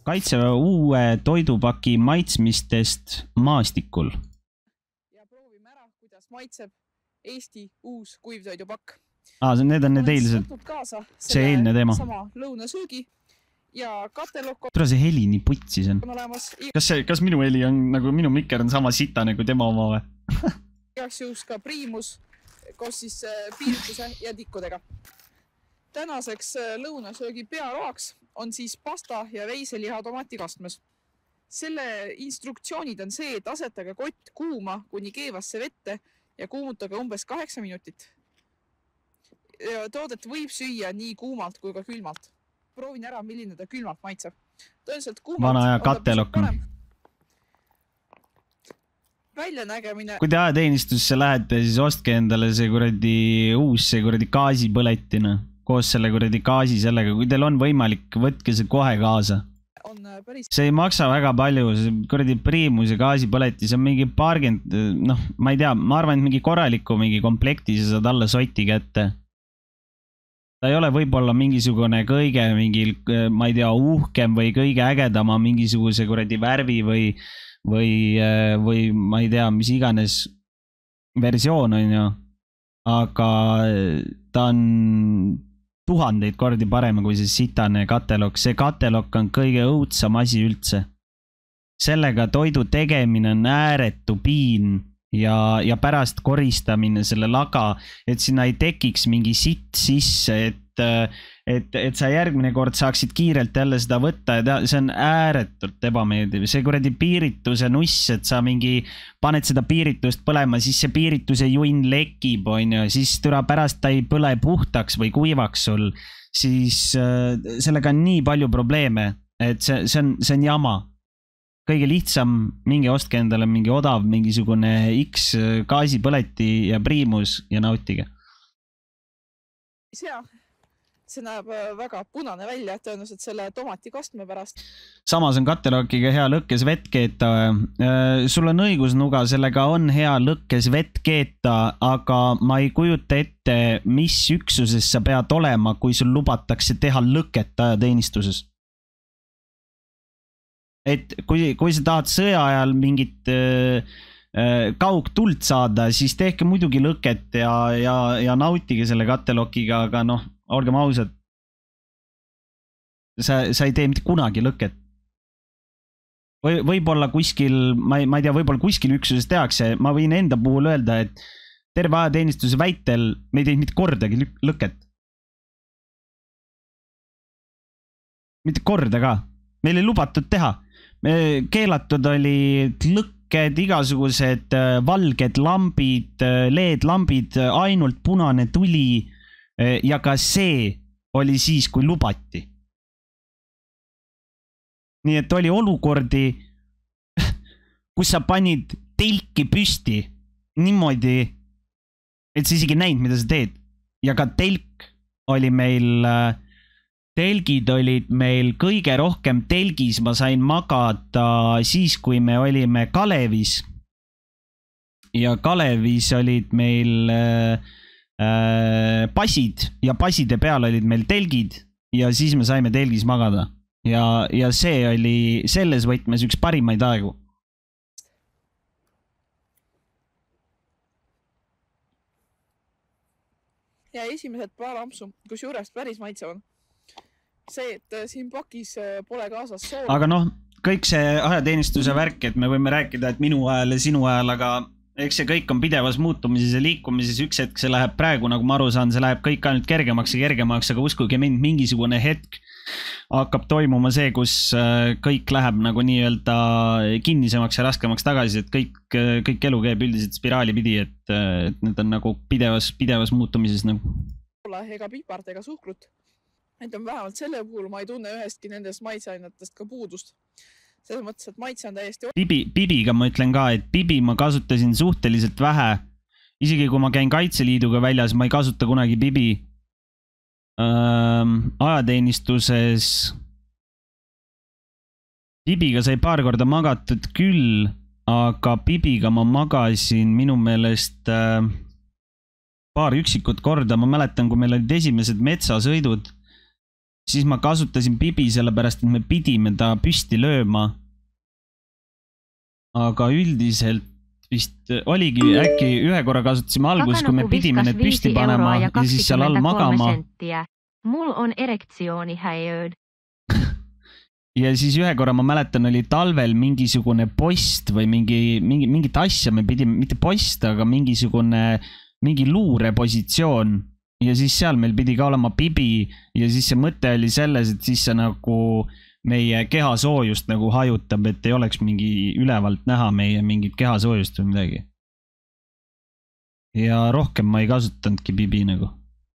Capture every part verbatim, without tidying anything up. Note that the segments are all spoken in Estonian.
Kaitseväe uue toidupaki maitsmistest maastikul. Ja proovime ära, kuidas maitseb Eesti uus kuivtoidupakk. Aa, need on need eilsed. See eilne teema. Sama lõunasöögi ja katelokk Tule see heli nii putsis on. on olemas. Kas, see, kas minu heli on nagu minu mikker on sama sitane kui tema oma või? Igaks juhus ka priimus koos siis piirituse ja tikkudega. Tänaseks lõunasöögi pearoaks on siis pasta ja veiseliha tomatikastmes. Selle instruktsioonid on see, et asetage kott kuuma kuni keevasse vette ja kuumutage umbes kaheksa minutit. Toodet võib süüa nii kuumalt kui ka külmalt. Proovin ära, milline ta külmalt maitseb. Tõenäoliselt kuumalt Vana aja katelokk. Väljanägemine. Kui te ajateenistusse lähete, siis ostke endale see kuradi uus see kuradi gaasipõletina. Koos selle kuradi gaasi sellega. Kui teil on võimalik, võtke see kohe kaasa. Päris... See ei maksa väga palju. See kuradi priimus ja gaasipõleti. See on mingi paarkümmend, noh, ma ei tea, ma arvan, et mingi korraliku mingi komplekti sa saad alla soti kätte. Ta ei ole võib-olla mingisugune kõige mingi, ma ei tea, uhkem või kõige ägedama mingisuguse kuradi värvi või, või, või ma ei tea, mis iganes versioon on ju. Aga ta on tuhandeid kordi parem kui see sitane katelokk. See katelokk on kõige õudsam asi üldse. Sellega toidu tegemine on ääretu piin ja, ja pärast koristamine selle laga, et sinna ei tekiks mingi sitt sisse, et, et, et sa järgmine kord saaksid kiirelt jälle seda võtta ja see on ääretult ebameeldiv. See kuradi piirituse nuss, et sa mingi paned seda piiritust põlema, siis see piirituse junn lekib, on ju, siis türa pärast ta ei põle puhtaks või kuivaks sul, siis äh, sellega on nii palju probleeme, et see, see, on, see on jama. Kõige lihtsam, mingi ostke endale mingi odav, mingisugune X gaasipõleti ja priimus ja nautige. See, see näeb väga punane välja, tõenäoliselt selle tomatikastme pärast. Samas on katelokiga hea lõkkes vett keeta. Sul on õigus, Nuga, sellega on hea lõkkes vett keeta, aga ma ei kujuta ette, mis üksuses sa pead olema, kui sul lubatakse teha lõket ajateenistuses. Et kui, kui sa tahad sõja ajal mingit äh, kaugtuld saada, siis tehke muidugi lõket ja, ja, ja nautige selle katelokiga, aga noh, olgem ausad. Sa, sa ei tee mitte kunagi lõket. Või, võib-olla kuskil, ma ei, ma ei tea, võib-olla kuskil üksuses tehakse, ma võin enda puhul öelda, et terve ajateenistuse väitel me ei teinud mitte kordagi lõket. Mitte korda ka. Meil ei lubatud teha. Keelatud oli lõkked, igasugused valged lambid, leedlambid, ainult punane tuli ja ka see oli siis, kui lubati. Nii et oli olukordi, kus sa panid telki püsti niimoodi, et sa isegi näinud, mida sa teed. Ja ka telk oli meil... Telgid olid meil kõige rohkem telgis, ma sain magada siis, kui me olime Kalevis. Ja Kalevis olid meil äh, passid ja passide peal olid meil telgid ja siis me saime telgis magada. Ja, ja see oli selles võtmes üks parimaid aegu. Ja esimesed paar ampsu, kus juurest päris maitsevad. See, et siin pakis pole kaasas sool. Aga noh, kõik see ajateenistuse värk, et me võime rääkida, et minu ajal ja sinu ajal, aga eks see kõik on pidevas muutumises ja liikumises. Üks hetk see läheb praegu, nagu ma aru saan, see läheb kõik ainult kergemaks ja kergemaks, aga uskuge mind, mingisugune hetk hakkab toimuma see, kus kõik läheb nagu nii-öelda kinnisemaks ja raskemaks tagasi, et kõik, kõik elu käib üldiselt spiraali pidi, et, et need on nagu pidevas, pidevas muutumises nagu. Ega pipart ega suhkrut. Et on vähemalt selle puhul ma ei tunne ühestki nendest maitseainetest ka puudust. Selles mõttes, et maitse on täiesti... Bibi, Bibiga ma ütlen ka, et Bibi ma kasutasin suhteliselt vähe. Isegi kui ma käin Kaitseliiduga väljas, ma ei kasuta kunagi Bibi. Ähm, ajateenistuses... Bibiga sai paar korda magatud küll, aga Bibiga ma magasin minu meelest äh, paar üksikut korda. Ma mäletan, kui meil olid esimesed metsasõidud, siis ma kasutasin Bibi sellepärast, et me pidime ta püsti lööma. Aga üldiselt vist oligi äkki ühe korra kasutasime alguses, kui me pidime need püsti panema ja siis seal all magama. Mul on erektsiooni häiööd. Ja siis ühe korra ma mäletan, oli talvel mingisugune post või mingi, mingi, mingit asja me pidime, mitte post, aga mingisugune, mingi luurepositsioon. Ja siis seal meil pidi ka olema Bibi ja siis see mõte oli selles, et siis see nagu meie kehasoojust nagu hajutab, et ei oleks mingi ülevalt näha meie mingit kehasoojust või midagi. Ja rohkem ma ei kasutanudki Bibi nagu.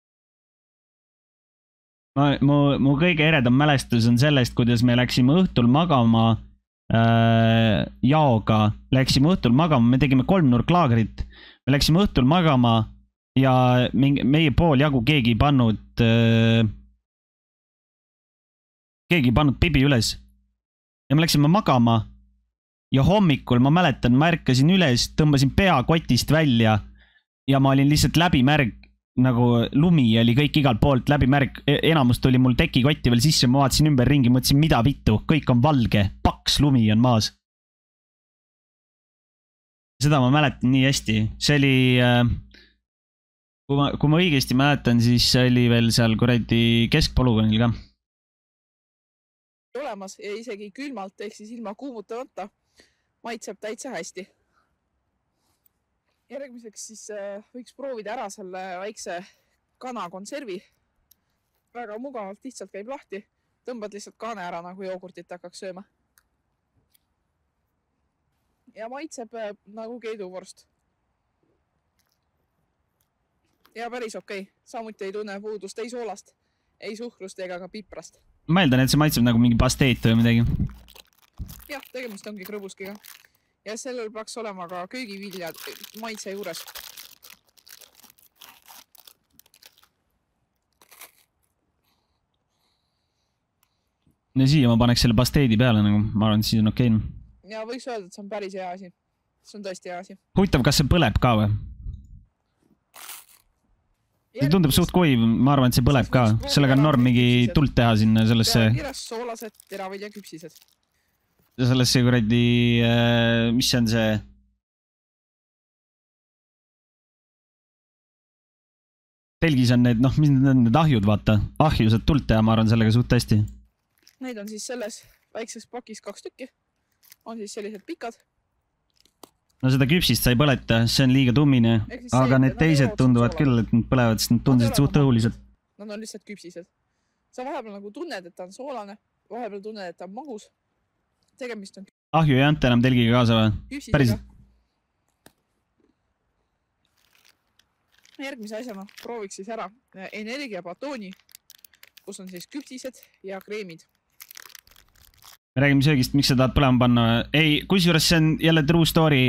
Ma, mu, mu kõige eredam mälestus on sellest, kuidas me läksime õhtul magama äh, jaoga. Läksime õhtul magama, me tegime kolmnurklaagrit. Me läksime õhtul magama ja mingi, meie pool jagu keegi pannud äh, keegi pannud Bibi üles. Ja me läksime magama ja hommikul ma mäletan, ma ärkasin üles, tõmbasin pea kotist välja ja ma olin lihtsalt läbimärg, nagu lumi oli kõik igalt poolt läbimärg. Enamus tuli mul tekikotti veel sisse, ma vaatasin ümber ringi, mõtlesin, mida vittu, kõik on valge, paks lumi on maas. Seda ma mäletan nii hästi. See oli, kui ma, kui ma õigesti mäletan, siis see oli veel seal kuradi keskpolügoonil ka. Olemas ja isegi külmalt ehk siis ilma kuumutamata maitseb täitsa hästi. Järgmiseks siis võiks proovida ära selle väikse kanakonservi. Väga mugavalt lihtsalt käib lahti. Tõmbad lihtsalt kaane ära, nagu joogurtit hakkaks sööma. Ja maitseb nagu keiduvorst. Ja päris okei. Samuti ei tunne puudust ei soolast, ei suhkrust ega ka piprast. Ma eeldan, et see maitseb nagu mingi pasteet või midagi. Jah, tegemist ongi krõbuskiga. Ja sellel peaks olema ka köögiviljad maitse juures. Ja siia ma paneks selle pasteedi peale, nagu ma arvan, et siis on okei. Ja võiks öelda, et see on päris hea asi. See on tõesti hea asi. Huvitav, kas see põleb ka või? See tundub suht kuiv, ma arvan, et see põleb ka. Sellega on norm mingi tuld teha sinna sellesse... Kirjas soolased, teravilja küpsised. Sellesse kuradi... Mis see on see... Telgis on need, noh, mis need on need ahjud, vaata. Ahju saad tuld teha, ma arvan, sellega suht hästi. Neid on siis selles väikses pakis kaks tükki. On siis sellised pikad. No seda küpsist sai põleta, see on liiga tummine, aga need teised tunduvad küll, et need põlevad, sest need tundusid suht õhulised. Nad on lihtsalt küpsised. Sa vahepeal nagu tunned, et ta on soolane, vahepeal tunned, et ta on magus. Tegemist on... Ahju ei anta enam telgiga kaasa või? Päriselt? Järgmise asjana prooviks siis ära energiapatooni, kus on siis küpsised ja kreemid. Me räägime söögist, miks sa tahad põlema panna? Ei, kusjuures see on jälle true story.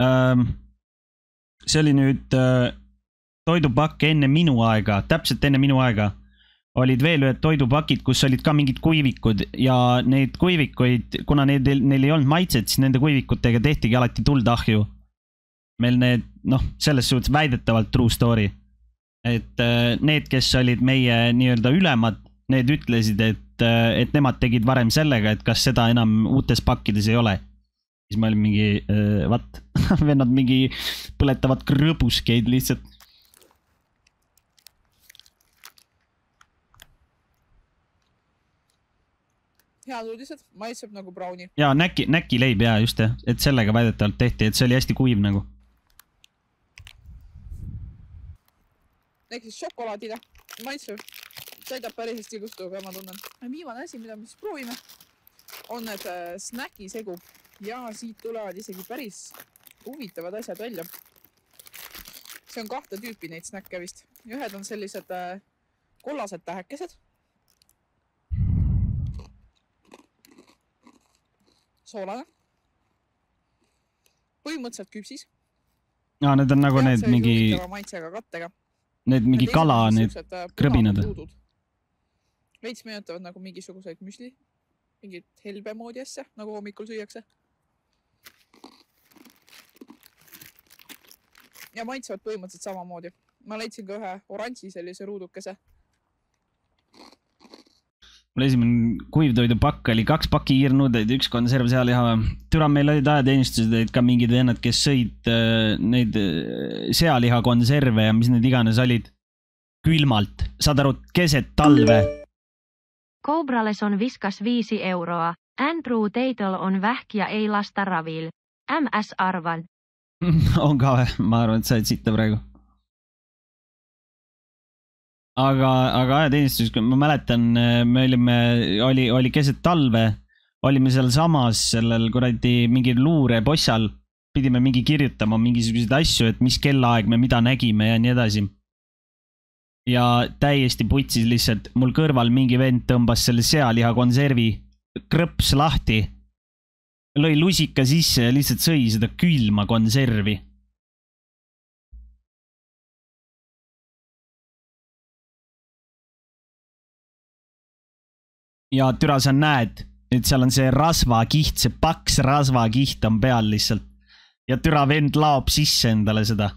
See oli nüüd toidupakk enne minu aega, täpselt enne minu aega. Olid veel ühed toidupakid, kus olid ka mingid kuivikud ja neid kuivikuid, kuna neil, neil ei olnud maitset, siis nende kuivikutega tehtigi alati tuldahju. Meil need, noh, selles suhtes väidetavalt true story. Et need, kes olid meie nii-öelda ülemad, need ütlesid, et, et nemad tegid varem sellega, et kas seda enam uutes pakkides ei ole. Siis ma olin mingi, äh, vat, vennad mingi põletavad krõbuskeid lihtsalt. Head uudised, maitseb nagu brauni. Jaa, näki, näki leib, jaa, just, et sellega väidetavalt tehti, et see oli hästi kuiv nagu. Ehk siis šokolaadile maitseb. Sõidab päris hästi kustuga, ma tunnen. Viimane asi, mida me siis proovime, on need snäkisegu. Ja siit tulevad isegi päris huvitavad asjad välja. See on kahte tüüpi neid snäkke vist. Ühed on sellised kollased tähekesed. Soolane. Põhimõtteliselt küpsis. Ja, need on nagu ja, need mingi... maitsega kattega. Need mingi need kala, need krõbinad. Veits meenutavad nagu mingisuguseid müsli. Mingid helbe moodi asja, nagu hommikul süüakse. Ja maitsevad põhimõtteliselt sama moodi. Ma leidsin ka ühe oranži sellise ruudukese. mul esimene kuivtoidupakk oli kaks pakki kiirnuudeid, üks konserv sealiha. Türa meil olid ajateenistused, olid ka mingid vennad, kes sõid äh, neid sealiha konserve ja mis need iganes olid külmalt. Saad aru, keset talve. Kobrales on viskas viisi euroa. Andrew Tatel on vähk ja ei lasta ravil. M S arvan. On ka või? Ma arvan, et sa et sitta praegu. Aga, aga ajateenistus, ma mäletan, me olime, oli, oli keset talve, olime seal samas sellel kuradi mingi luure bossal, pidime mingi kirjutama mingisuguseid asju, et mis kellaaeg me mida nägime ja nii edasi. Ja täiesti putsis lihtsalt, mul kõrval mingi vend tõmbas selle sealiha konservi krõps lahti, lõi lusika sisse ja lihtsalt sõi seda külma konservi. Ja türa sa näed, et seal on see rasvakiht, see paks rasvakiht on peal lihtsalt. Ja türa vend laob sisse endale seda.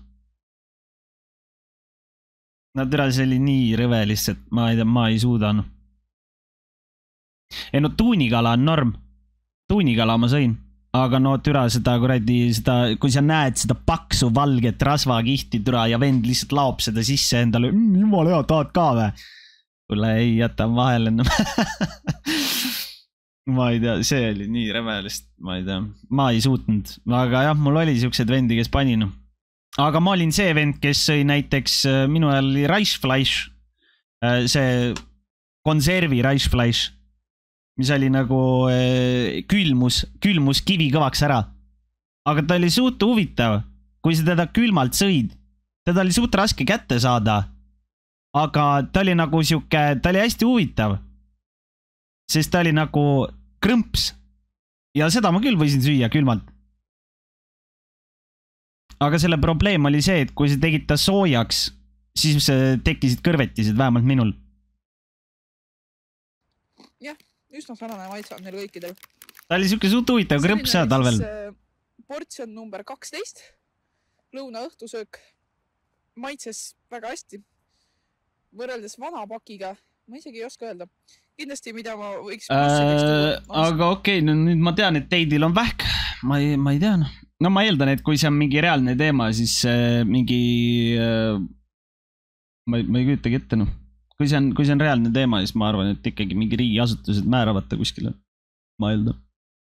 No türa see oli nii rõve lihtsalt, ma ei tea, ma ei suuda. No. Ei no tuunikala on norm. Tuunikala ma sõin. Aga no türa seda kuradi, seda, kui sa näed seda paksu valget rasvakihti türa ja vend lihtsalt laob seda sisse endale. Mm, jumal hea, tahad ka või? Kuule ei jäta vahele enam. Ma ei tea, see oli nii rävelist, ma ei tea, ma ei suutnud, aga jah, mul oli siuksed vendi, kes pani, noh. Aga ma olin see vend, kes sõi näiteks, minu ajal oli Reisfleisch, see konservi Reisfleisch, mis oli nagu külmus, külmus kivi kõvaks ära. Aga ta oli suht huvitav, kui sa teda külmalt sõid, teda oli suht raske kätte saada, aga ta oli nagu siuke, ta oli hästi huvitav, sest ta oli nagu krõmps ja seda ma küll võisin süüa külmalt. Aga selle probleem oli see, et kui sa tegid ta soojaks, siis tekkisid kõrvetised, vähemalt minul. Jah, üsna sarnane maitse on neil kõikidel. Ta oli siuke suht huvitav krõmps seal talvel. Portsjon number kaksteist, lõuna õhtusöök, maitses väga hästi. Võrreldes vana pakiga, ma isegi ei oska öelda. Kindlasti, mida ma võiks... Äh, aga okei, okay, no nüüd ma tean, et teidil on vähk. Ma ei, ma ei tea. No ma eeldan, et kui see on mingi reaalne teema, siis äh, mingi... Äh, ma, ei, ma ei küütagi ette, no. Kui see, on, kui see on reaalne teema, siis ma arvan, et ikkagi mingi riigiasutused määravata kuskile. Ma eeldan.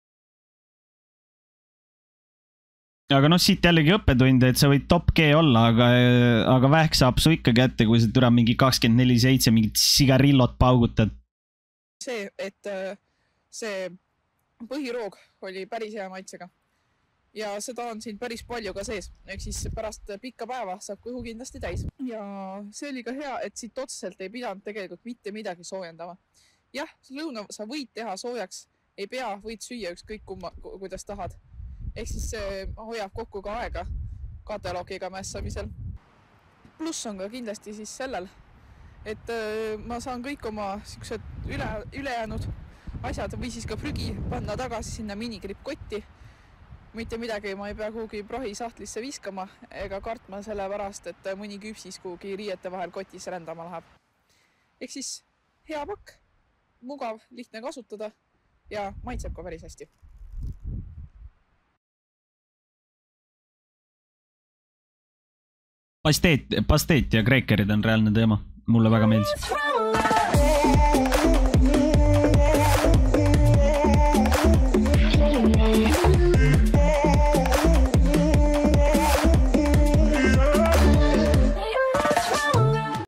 Aga noh, siit jällegi õppetunde, et sa võid top G olla, aga, aga vähk saab su ikka kätte, kui sa türa mingi kakskümmend neli seitse mingit sigarillot paugutad. See, et see põhiroog oli päris hea maitsega. Ja seda on siin päris palju ka sees. Ehk siis pärast pikka päeva saab kõhu kindlasti täis. Ja see oli ka hea, et siit otseselt ei pidanud tegelikult mitte midagi soojendama. Jah, lõuna sa võid teha soojaks, ei pea, võid süüa ükskõik kumma, kuidas tahad. Ehk siis see hoiab kokku ka aega kataloogiga mässamisel. Pluss on ka kindlasti siis sellel, et ma saan kõik oma üle, ülejäänud asjad või siis ka prügi panna tagasi sinna minikrippkotti. Mitte midagi ma ei pea kuhugi prohi sahtlisse viskama ega kartma selle pärast, et mõni küpsis kuhugi riiete vahel kotis rändama läheb. Ehk siis hea pakk, mugav, lihtne kasutada ja maitseb ka päris hästi. Pasteet, pasteet ja kreekerid on reaalne teema. Mulle väga meeldis.